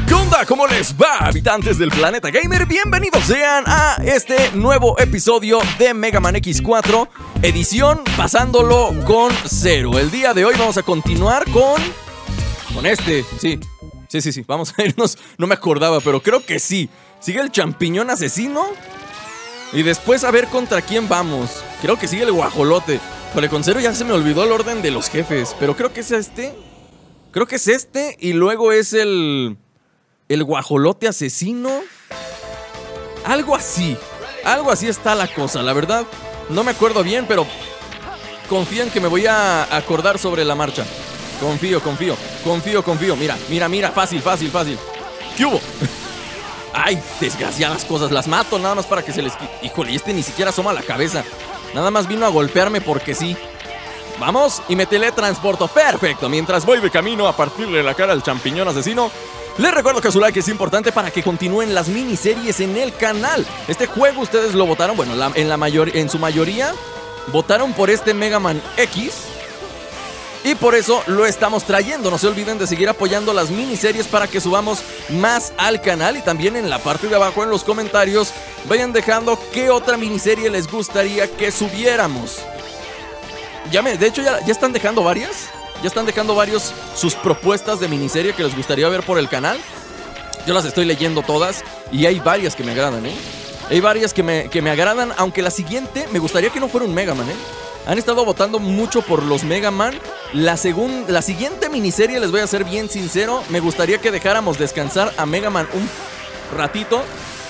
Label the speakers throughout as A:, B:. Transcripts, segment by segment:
A: ¿Qué onda? ¿Cómo les va, habitantes del planeta gamer? Bienvenidos sean a este nuevo episodio de Mega Man X4, edición pasándolo con 0. El día de hoy vamos a continuar con este, sí, vamos a irnos, no me acordaba, pero creo que sí. Sigue el champiñón asesino y después a ver contra quién vamos. Creo que sigue el guajolote. Pero con 0 ya se me olvidó el orden de los jefes, pero creo que es este. Creo que es este y luego es el guajolote asesino. Algo así está la cosa, la verdad. No me acuerdo bien, pero confío en que me voy a acordar sobre la marcha. Confío. Mira, fácil. ¿Qué hubo? Ay, desgraciadas cosas, las mato nada más para que se les quite. Híjole, este ni siquiera asoma la cabeza. Nada más vino a golpearme porque sí. Vamos, y me teletransporto. Perfecto, mientras voy de camino a partirle la cara al champiñón asesino, les recuerdo que su like es importante para que continúen las miniseries en el canal. Este juego ustedes lo votaron, bueno, en su mayoría votaron por este Mega Man X, y por eso lo estamos trayendo. No se olviden de seguir apoyando las miniseries para que subamos más al canal. Y también en la parte de abajo en los comentarios vayan dejando qué otra miniserie les gustaría que subiéramos. De hecho ya están dejando varias. Ya están dejando varios sus propuestas de miniserie que les gustaría ver por el canal. Yo las estoy leyendo todas y hay varias que me agradan, Hay varias que me agradan, aunque la siguiente me gustaría que no fuera un Mega Man, Han estado votando mucho por los Mega Man. La siguiente miniserie, les voy a ser bien sincero, me gustaría que dejáramos descansar a Mega Man un ratito.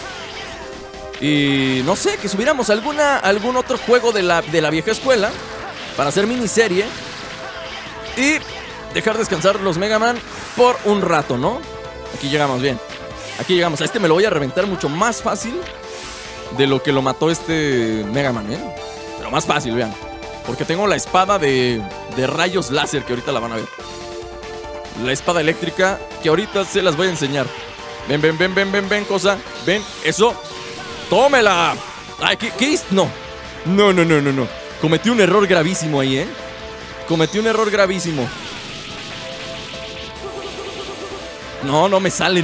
A: Y no sé, que subiéramos algún otro juego de la vieja escuela para hacer miniserie y dejar descansar los Mega Man por un rato, ¿no? Aquí llegamos bien. Aquí llegamos. A este me lo voy a reventar mucho más fácil de lo que lo mató este Mega Man, Pero más fácil, vean. Porque tengo la espada de rayos láser que ahorita la van a ver. La espada eléctrica que ahorita se las voy a enseñar. Ven, cosa. Ven, eso. ¡Tómela! Ay, ¿qué es? No. Cometí un error gravísimo ahí, Cometí un error gravísimo. No me sale,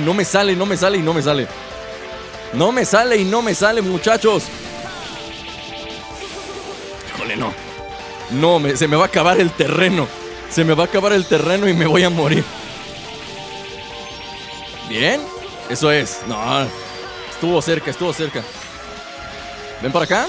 A: muchachos. Híjole, no. Se me va a acabar el terreno. Se me va a acabar el terreno y me voy a morir. Bien, eso es. No, estuvo cerca. Ven para acá.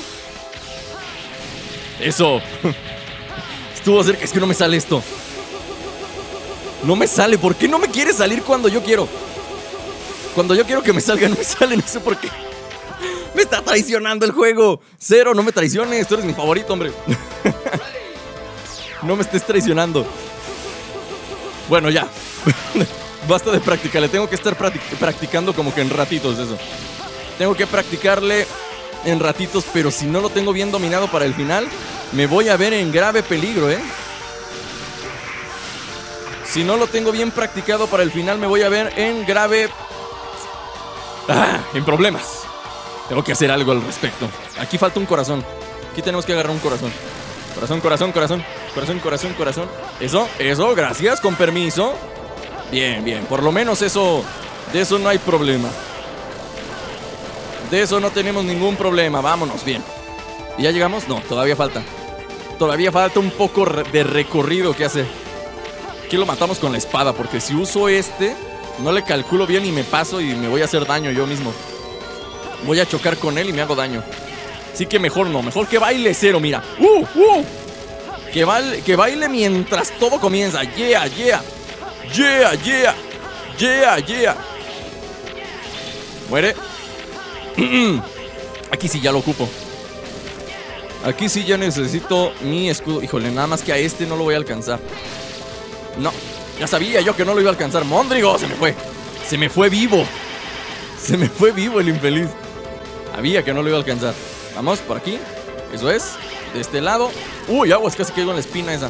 A: Eso. Estuvo cerca, es que no me sale esto. No me sale, ¿por qué no me quiere salir cuando yo quiero? Cuando yo quiero que me salga, no me sale, no sé por qué. Me está traicionando el juego. 0, no me traiciones, tú eres mi favorito, hombre. No me estés traicionando. Bueno, ya. Basta de práctica, le tengo que estar practicando como que en ratitos eso. Tengo que practicarle en ratitos, pero si no lo tengo bien dominado para el final, me voy a ver en grave peligro, Si no lo tengo bien practicado para el final, me voy a ver en grave... en problemas. Tengo que hacer algo al respecto. Aquí falta un corazón. Aquí tenemos que agarrar un corazón. Corazón. Eso, gracias, con permiso. Bien, por lo menos eso... De eso no hay problema. De eso no tenemos ningún problema, vámonos, bien. ¿Y ya llegamos? No, todavía falta. Todavía falta un poco de recorrido que hacer. Aquí lo matamos con la espada, porque si uso no le calculo bien y me paso y me voy a hacer daño yo mismo. Voy a chocar con él y me hago daño. Así que mejor no, mejor que baile 0, mira. Que baile mientras todo comienza. Yeah. Muere. Aquí sí ya lo ocupo. Aquí sí ya necesito mi escudo. Híjole, nada más que a no lo voy a alcanzar. No, ya sabía yo que no lo iba a alcanzar. ¡Móndrigo! Se me fue vivo el infeliz. Sabía que no lo iba a alcanzar. Vamos, por aquí. Eso es, de este lado. Uy, aguas, casi caigo en la espina esa.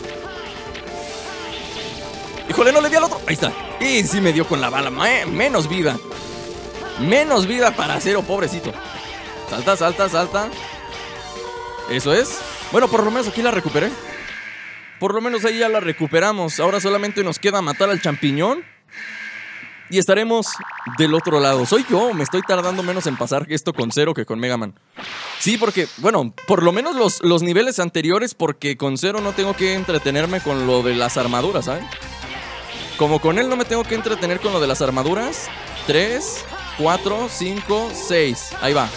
A: Híjole, no le di al otro. Ahí está. Y sí me dio con la bala. Menos vida para 0, pobrecito. Salta. Eso es. Bueno, por lo menos aquí la recuperé. Por lo menos ahí ya la recuperamos. Ahora solamente nos queda matar al champiñón Y estaremos del otro lado. Soy yo, me estoy tardando menos en pasar esto con Zero que con Mega Man. Sí, porque, bueno, por lo menos los niveles anteriores, porque con Zero no tengo que entretenerme con lo de las armaduras, ¿saben? Como con él no me tengo que entretener con lo de las armaduras. 3, 4, 5, 6. Ahí va.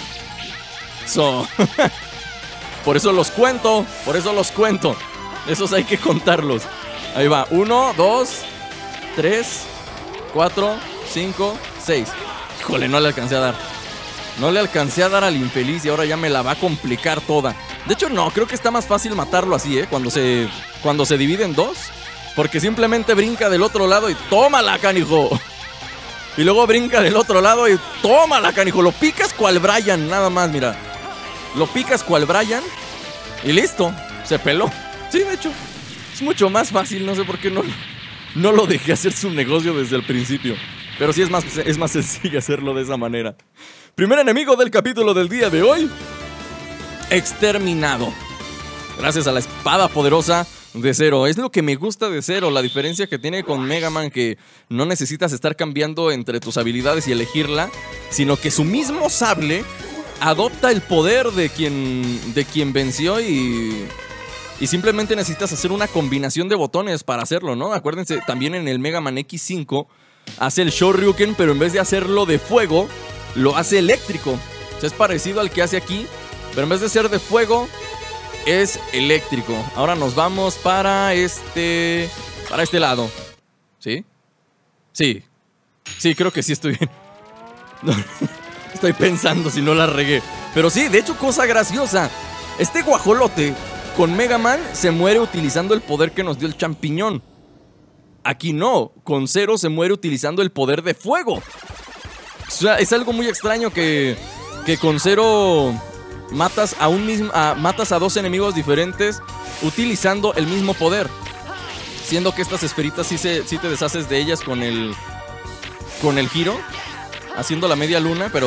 A: Por eso los cuento. Esos hay que contarlos. Ahí va. 1, 2, 3, 4, 5, 6. Híjole, no le alcancé a dar. No le alcancé a dar al infeliz y ahora ya me la va a complicar toda. De hecho, no, creo que está más fácil matarlo así, cuando se divide en dos. Porque simplemente brinca del otro lado y tómala, canijo. Y luego brinca del otro lado y tómala, canijo. Lo picas cual Brian, nada más, mira. Lo picas cual Brian y listo, se peló. Sí, de hecho, es mucho más fácil. No sé por qué no lo dejé hacer su negocio desde el principio. Pero sí es más sencillo hacerlo de esa manera. Primer enemigo del capítulo del día de hoy. Exterminado. Gracias a la espada poderosa de Zero. Es lo que me gusta de Zero. La diferencia que tiene con Mega Man, que no necesitas estar cambiando entre tus habilidades y elegirla, sino que su mismo sable adopta el poder de quien venció y simplemente necesitas hacer una combinación de botones para hacerlo, ¿no? Acuérdense, también en el Mega Man X5 hace el Shoryuken, pero en vez de hacerlo de fuego, lo hace eléctrico. O sea, es parecido al que hace aquí, pero en vez de ser de fuego, es eléctrico. Ahora nos vamos para este lado. ¿Sí? Sí. Sí, creo que sí estoy bien. No, estoy pensando si no la regué. Pero sí, de hecho, cosa graciosa. Este guajolote con Mega Man se muere utilizando el poder que nos dio el champiñón. Aquí no, con Zero se muere utilizando el poder de fuego. O sea, es algo muy extraño que con Zero matas a dos enemigos diferentes utilizando el mismo poder. Siendo que estas esferitas sí te deshaces de ellas con el giro, haciendo la media luna, pero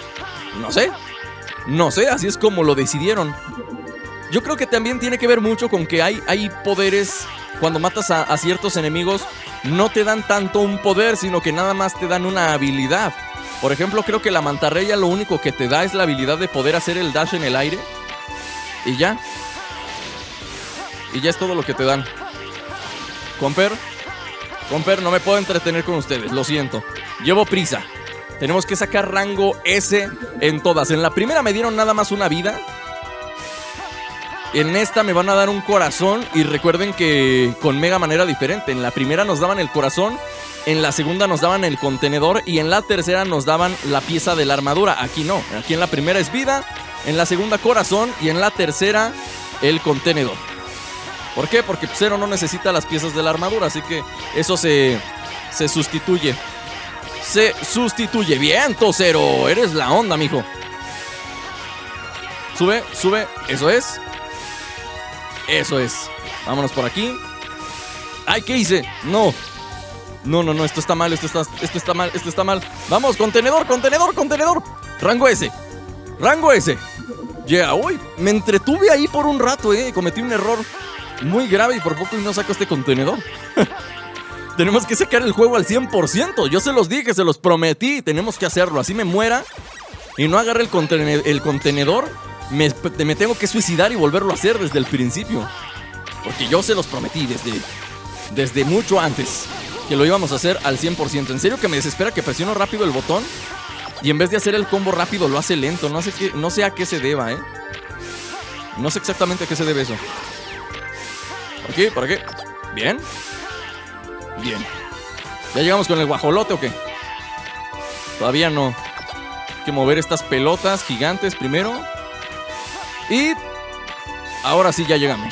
A: no sé, así es como lo decidieron. Yo creo que también tiene que ver mucho con que hay poderes. Cuando matas a ciertos enemigos, no te dan tanto un poder, sino que nada más te dan una habilidad. Por ejemplo, creo que la mantarraya lo único que te da es la habilidad de poder hacer el dash en el aire. Y ya. Y ya es todo lo que te dan. Comper, no me puedo entretener con ustedes, lo siento. Llevo prisa. Tenemos que sacar rango S en todas. En la primera me dieron nada más una vida. En esta me van a dar un corazón. Y recuerden que con Mega Man era diferente. En la primera nos daban el corazón, en la segunda nos daban el contenedor y en la tercera nos daban la pieza de la armadura. Aquí no, aquí en la primera es vida, en la segunda corazón y en la tercera el contenedor. ¿Por qué? Porque Zero no necesita las piezas de la armadura, así que eso se sustituye. Se sustituye. ¡Viento, Zero! Eres la onda, mijo. Sube, eso es. Eso es. Vámonos por aquí. ¡Ay, qué hice! No, esto está mal, esto está mal. Vamos, contenedor. Rango S. Yeah, uy, me entretuve ahí por un rato, cometí un error muy grave y por poco y no saco este contenedor. Tenemos que sacar el juego al 100%. Yo se los dije, se los prometí. Tenemos que hacerlo, así me muera y no agarre el contenedor. Me tengo que suicidar y volverlo a hacer desde el principio. Porque yo se los prometí desde mucho antes que lo íbamos a hacer al 100%. En serio que me desespera que presiono rápido el botón y en vez de hacer el combo rápido lo hace lento. No sé a qué se deba, No sé exactamente a qué se debe eso. ¿Por aquí? Bien. ¿Ya llegamos con el guajolote o qué? Todavía no. Hay que mover estas pelotas gigantes primero. Y ahora sí ya llegamos.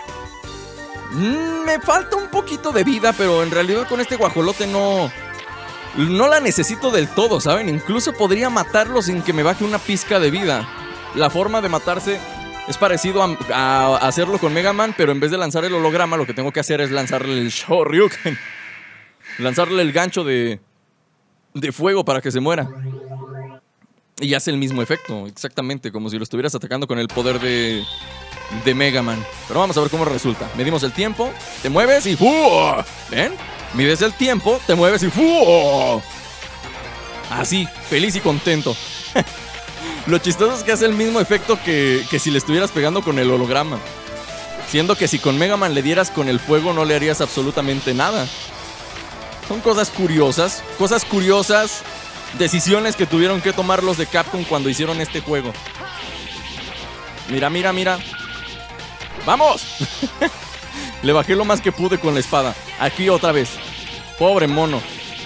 A: Me falta un poquito de vida, pero en realidad con este guajolote no la necesito del todo, ¿saben? Incluso podría matarlo sin que me baje una pizca de vida. La forma de matarse es parecido a hacerlo con Mega Man, pero en vez de lanzar el holograma, lo que tengo que hacer es lanzarle el Shoryuken. Lanzarle el gancho de fuego para que se muera. Y hace el mismo efecto, exactamente, como si lo estuvieras atacando con el poder de Mega Man. Pero vamos a ver cómo resulta. Medimos el tiempo, te mueves y ¡fu! ¿Ven? Mides el tiempo, te mueves y ¡fu! Así, feliz y contento. Lo chistoso es que hace el mismo efecto que si le estuvieras pegando con el holograma. Siendo que si con Mega Man le dieras con el fuego no le harías absolutamente nada. Son cosas curiosas, decisiones que tuvieron que tomar los de Capcom cuando hicieron este juego. Mira, mira, mira. ¡Vamos! Le bajé lo más que pude con la espada. Aquí otra vez. Pobre mono.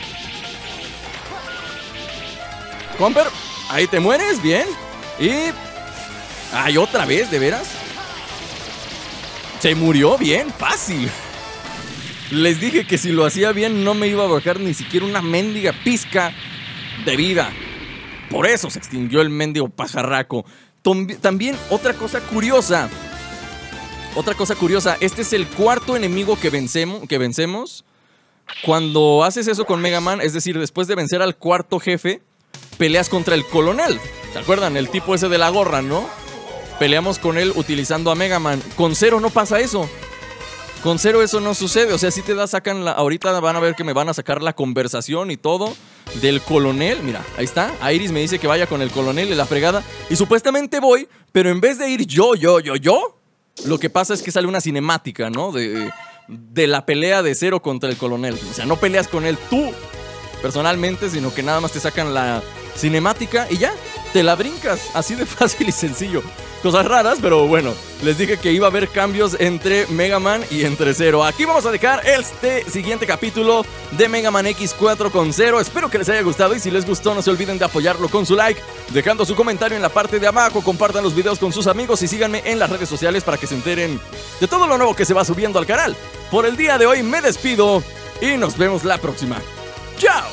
A: Comper, ahí te mueres, bien. Y... ay, otra vez, ¿de veras? Se murió bien, fácil. Les dije que si lo hacía bien no me iba a bajar ni siquiera una mendiga pizca de vida. Por eso se extinguió el mendigo pajarraco. También otra cosa curiosa. Este es el cuarto enemigo que vencemos. Cuando haces eso con Mega Man, es decir, después de vencer al cuarto jefe, peleas contra el coronel. ¿Se acuerdan? El tipo ese de la gorra, ¿no? Peleamos con él utilizando a Mega Man. Con Zero no pasa eso. Con Zero eso no sucede. O sea, si te sacan ahorita van a ver que me van a sacar la conversación y todo del coronel. Mira, ahí está. Iris me dice que vaya con el coronel y la fregada. Y supuestamente voy, pero en vez de ir yo, lo que pasa es que sale una cinemática, ¿no? De la pelea de Zero contra el coronel. O sea, no peleas con él tú personalmente, sino que nada más te sacan la cinemática y ya, te la brincas. Así de fácil y sencillo. Cosas raras, pero bueno, les dije que iba a haber cambios entre Mega Man y entre Zero. Aquí vamos a dejar este siguiente capítulo de Mega Man X4 con Zero. Espero que les haya gustado y si les gustó no se olviden de apoyarlo con su like, dejando su comentario en la parte de abajo, compartan los videos con sus amigos y síganme en las redes sociales para que se enteren de todo lo nuevo que se va subiendo al canal. Por el día de hoy me despido y nos vemos la próxima. ¡Chao!